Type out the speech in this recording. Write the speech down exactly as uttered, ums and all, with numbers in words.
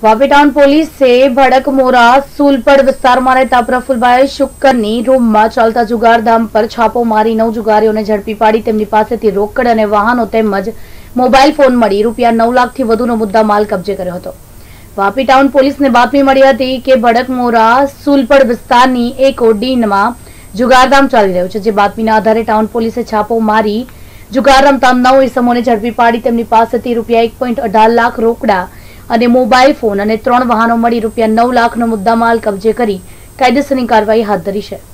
Vapi town પોલીસે ભડકમોરા સુલપડ વિસ્તારમાં રહેતા પ્રફુલભાઈ શુક્કરની રૂમમાં ચાલતા જુગારધામ પર છાપો મારી નવ જુગારીઓને ઝડપી પાડી તેમની પાસેથી રોકડ અને વાહનો તેમજ મોબાઈલ ફોન મળી રૂપિયા નવ લાખથી વધુનો મુદ્દા માલ કબજે કર્યો હતો। વાપી ટાઉન પોલીસને બાતમી મળી હતી કે ભડકમોરા સુલપડ વિસ્તારની એક ઓડીનમાં જુગારધામ ચાલી રહ્યો છે, જે બાતમીના આધારે ટાઉન પોલીસે છાપો મારી જુગાર રમતા નવ ઇસમોને ઝડપી પાડી તેમની પાસેથી રૂપિયા એક પોઈન્ટ અઢાર લાખ રોકડા અને મોબાઈલ ફોન અને ત્રણ વાહનો મળી રૂપિયા નવ લાખનો મુદ્દામાલ કબજે કરી કાયદેસરની કાર્યવાહી હાથ ધરી છે।